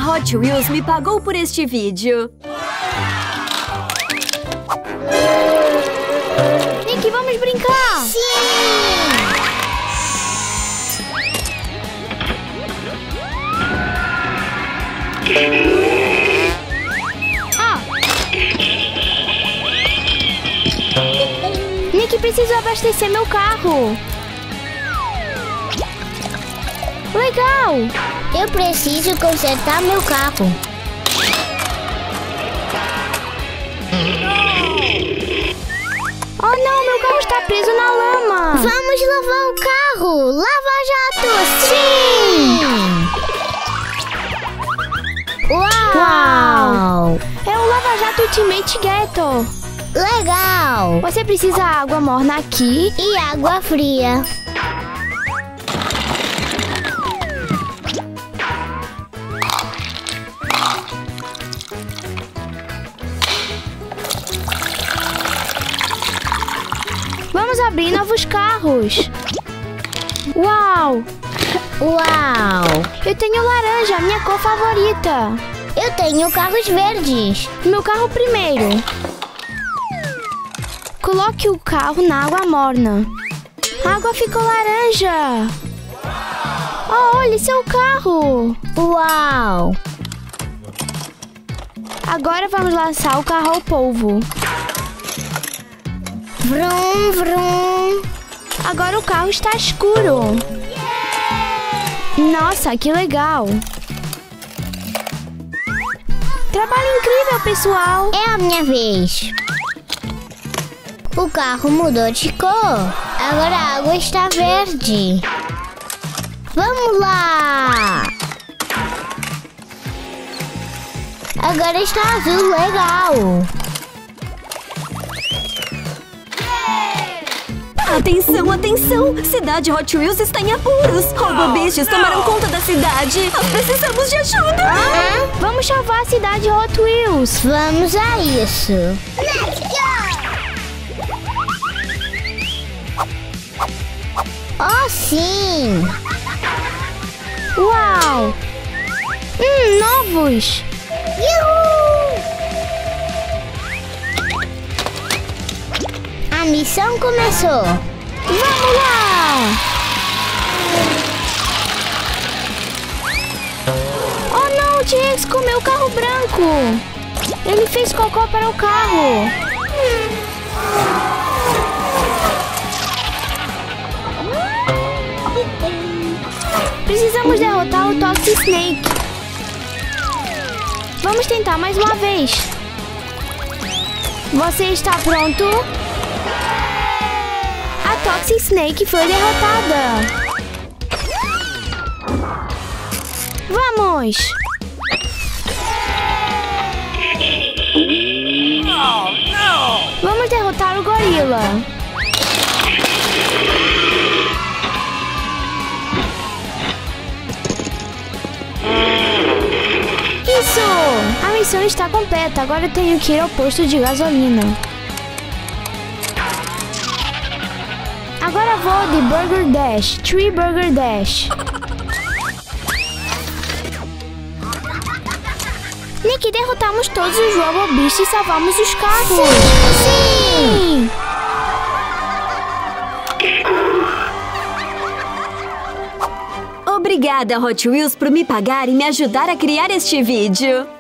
Hot Wheels me pagou por este vídeo. Nick, vamos brincar! Sim! Nick, preciso abastecer meu carro. Legal! Eu preciso consertar meu carro. Oh não, meu carro está preso na lama. Vamos lavar o carro! Lava-jato! Sim! Uau! É o Lava-Jato Ultimate Ghetto. Legal! Você precisa água morna aqui. E água fria. Vamos abrir novos carros. Uau! Uau! Eu tenho laranja, minha cor favorita. Eu tenho carros verdes. Meu carro primeiro. Coloque o carro na água morna. A água ficou laranja. Oh, olha, seu carro. Uau! Agora vamos lançar o carro ao polvo. Vrum, vrum. Agora o carro está escuro. Nossa, que legal. Trabalho incrível, pessoal. É a minha vez. O carro mudou de cor. Agora a água está verde. Vamos lá! Agora está azul, legal. Atenção, atenção! Cidade Hot Wheels está em apuros! Robobichos tomaram conta da cidade! Nós precisamos de ajuda! Vamos salvar a cidade Hot Wheels. Vamos a isso. Let's go! Oh, sim! Uau! Novos! Yuhu! A missão começou. Vamos lá! Oh não, o T-Rex comeu o carro branco! Ele fez cocô para o carro! Precisamos derrotar o Toxic Snake. Vamos tentar mais uma vez. Você está pronto? A Toxic Snake foi derrotada. Vamos! Vamos derrotar o gorila. Isso! A missão está completa. Agora eu tenho que ir ao posto de gasolina. Agora vou de Burger Dash. Tree Burger Dash. Nick, derrotamos todos os Robobichos e salvamos os carros. Sim! Obrigada, Hot Wheels, por me pagar e me ajudar a criar este vídeo.